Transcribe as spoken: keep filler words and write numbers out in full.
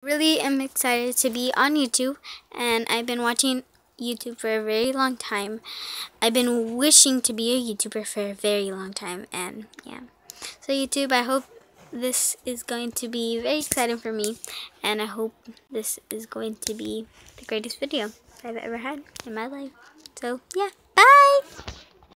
Really am excited to be on YouTube, and I've been watching YouTube for a very long time. I've been wishing to be a YouTuber for a very long time, and yeah. So YouTube, I hope this is going to be very exciting for me, and I hope this is going to be the greatest video I've ever had in my life. So yeah, bye!